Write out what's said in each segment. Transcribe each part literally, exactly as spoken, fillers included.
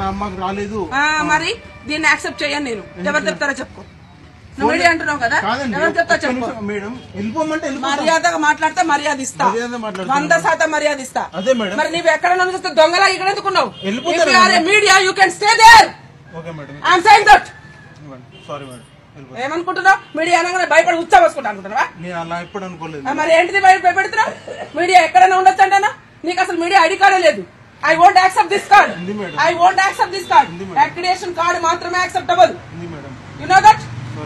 మాకు రాలేదు. మరి దీన్ని యాక్సెప్ట్ చేయను నేను. ఎవరు చెప్తారో చెప్పుకో. నువ్వు మీడియా అంటున్నావు కదా, ఎవరు చెప్తా చెప్పు. మేడం వెళ్ళిపోమంటే మర్యాదగా మాట్లాడితే మర్యాద ఇస్తా, వంద శాతం మర్యాద ఇస్తా. మరి నువ్వు ఎక్కడ చూస్తే దొంగలా ఇక్కడ ఎందుకున్నావు? Media you can stay there. I'm saying that. Sorry madam. ఏమనుకుంటున్నావు? మీడియా అనగానే భయపడి ఉత్సా వేసుకుంటా అనుకుంటున్నావా? నేను అలా ఎప్పుడు అనుకోలేదు. మరి ఏంటిది భయపెడుతున్నావు? మీడియా ఎక్కడైనా ఉండొచ్చు అంటేనా? నీకు అసలు మీడియా ఐడి కార్డే లేదు. I won't accept this card. I won't accept this card. Accreditation card మాత్రమే యాక్సెప్టబుల్. You know that.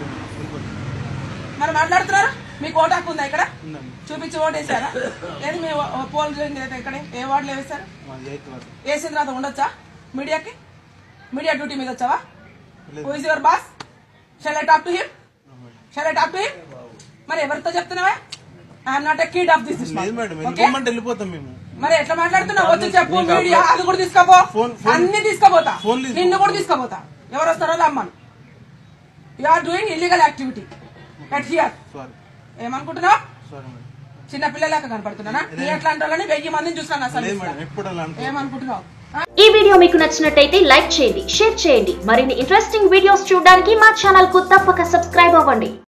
మరి మాట్లాడుతున్నారు. మీకు ఓటు హక్కు ఉందా? ఇక్కడ చూపించి ఓటు వేసారా? ఏది మీ పోల్ ఇక్కడ ఏ వార్డులో వేశారు? వేసిన తర్వాత ఉండొచ్చా మీడియాకి? మీడియా డ్యూటీ మీద వచ్చావా? Who is your boss? Shall I talk to him? Shall I talk to him? మరి ఎవరితో చెప్తున్నావా? I'm not a kid of this వెళ్ళిపోతాం మేము. మరి ఎట్లా మాట్లాడుతున్నావు? వచ్చి చెప్పు. మీడియా అది కూడా తీసుకోపో, అన్ని తీసుకోపోతా, నిన్ను కూడా తీసుకోపోతా. ఎవరు వస్తారో అమ్మను. You are doing illegal activity at here. ఏమనుకుంటున్నావు? చిన్న పిల్లలాగా కనపడుతున్నానా? నీ ఎట్లాంటి వాళ్ళని వెయ్యి మందిని చూసాను. అసలు ఏమనుకుంటున్నావు? ఈ వీడియో మీకు నచ్చినట్టయితే లైక్ చేయండి, షేర్ చేయండి. మరిన్ని ఇంట్రెస్టింగ్ వీడియోస్ చూడడానికి మా ఛానల్ కు తప్పక సబ్స్క్రైబ్ అవ్వండి.